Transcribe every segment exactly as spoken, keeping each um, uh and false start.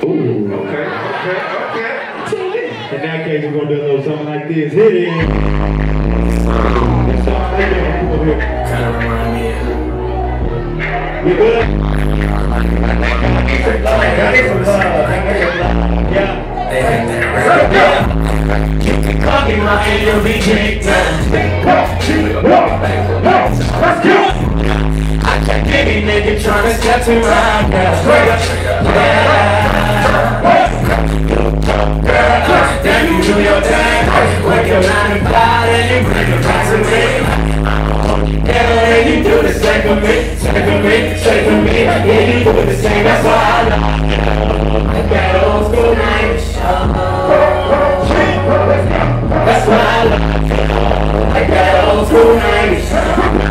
Ooh. Okay, okay, okay. In that case, we're gonna do a little something like this. Hit it. That's something like that. Come over here. Kind of remind me of. You good? Yeah. They think they're real. You can call me my and you'll be kicked out. I can't get any nigga tryna step to my girl. Then you do your thing. Work your nine to five and you bring it back to me. Yeah, and you do the same for me, same for me, same for me. Yeah, you do the same, that's why I love you. That old school night show. That's why I love you. Like that old school night show.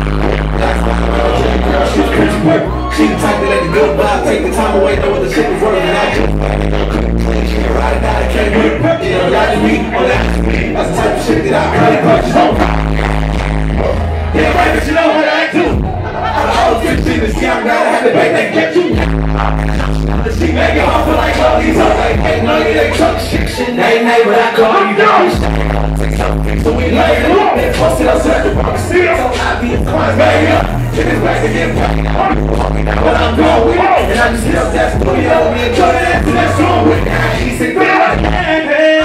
She's crazy work. She the type that let the good vibe take the time away, know what the shit is worth, and I just ride it out, I can't work. You know, y'all just me, on that. That's the type of shit that I really punch on. Yeah, right, but you know what I do. I was fifteen to see I'm glad I had to beg that get you. She make it hard for like all these other like, hey, no, you ain't talk shit, shit, nay, nay, but I call you down. So we lay it up and post it outside the box. See, so I be a crime, baby, up. Take this back again, but I'm going with it. And I just hit up that studio, me and Jordan after that song with it. She said, girl, I can't, man.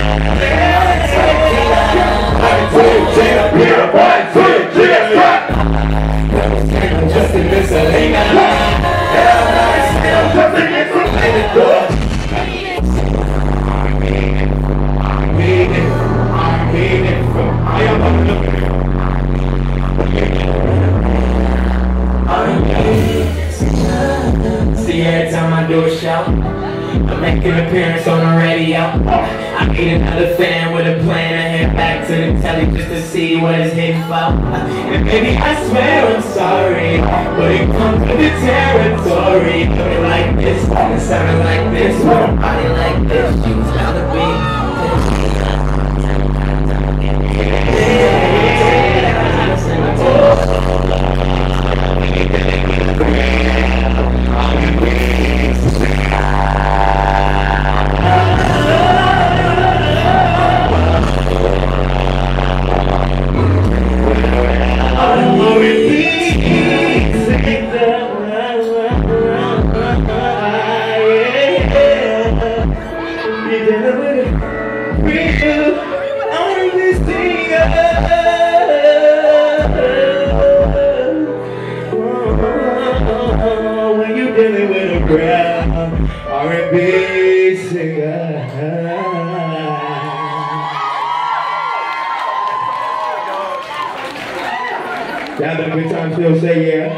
I can put it, Gina, Peter, boy, put it, Gina, just in this arena. Hell, nice, hell, just in this arena. I mean it, I mean it, I mean it. I am on the see, every time I do a show, I make an appearance on the radio. I need another fan with a plan to head back to the telly just to see what it's hitting for. And baby, I swear I'm sorry, but it comes with the territory. Do it like this, it sounded like this, with a body like this. She was down to be. R and B singer. Y'all had a good time, still say yeah.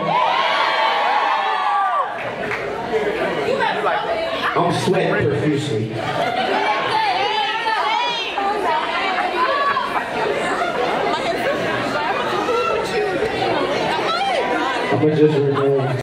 I'm sweating profusely. I'm gonna just remove